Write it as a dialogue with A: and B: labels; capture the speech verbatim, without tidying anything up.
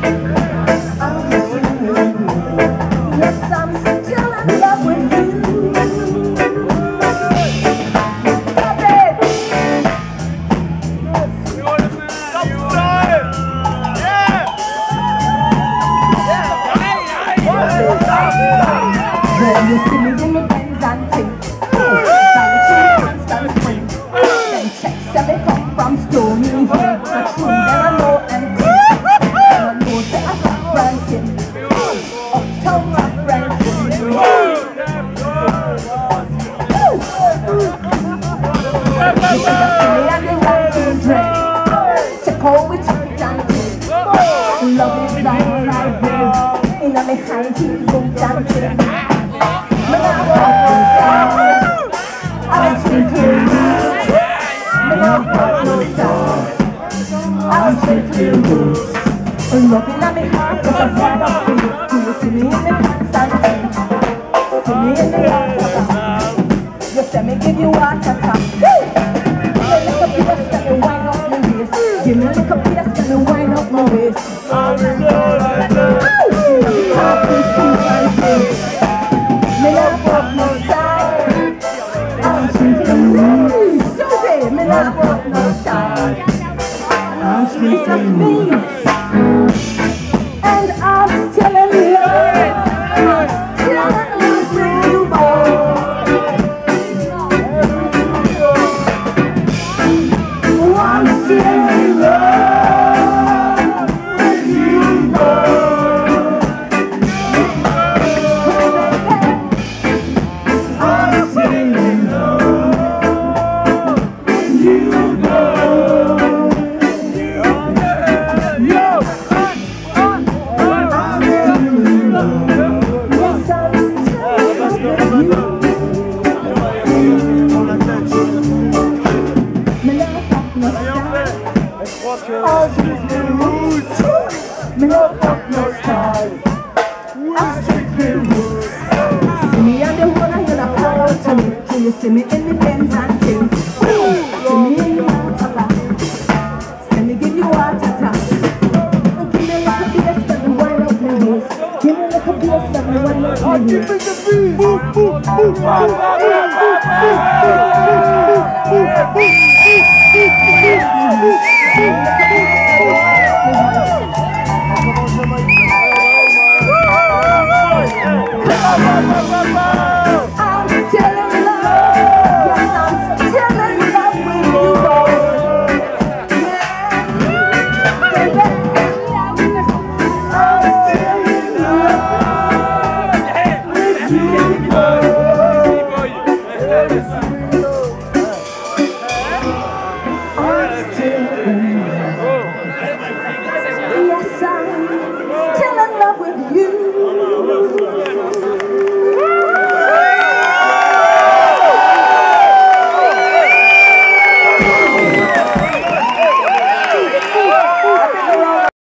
A: Yes, I'm still in love with you. Stop it! When you see me in the Benz and things, constant spring. Then checks that they come from Stony Hill. Not true, then I know and think. And I know that I got ranking. Uptown top ranking. You should have seen me and the ranking dress. Check how we check it and think. Love is all I do. In a me high heel boot and thing. When I walk inside, I treat you rude. When I walk outside, I treat you rude. Looking at me heart, cause I'm right up for you. Do you see me in the pants and jeans? See me in the water. You say me give you water top. Give me a little piece, let me wind up my waist. Give me a little piece, let me wind up my waist. You can't be seen and taste. Me not walk no side, I'm treating you. Susie, me not walk no side, I'm treating you. And I'm still in love, I'm still in love with you, boy. I'm still in love with you, boy. Me no fuck no style, I'm strictly rude. See me on the road and you're not proud to me. Till you see me in the Benz and things. See me in the motor. See me give you heart attack. Give me a little bass, let me wind up my waist. Give me a little bass, let me wind up my waist. Give me the beat. Boom, boom, boom, I'm still in love, yes, I'm still in love with you, boy. Yeah, baby, I'm still in love with you, boy.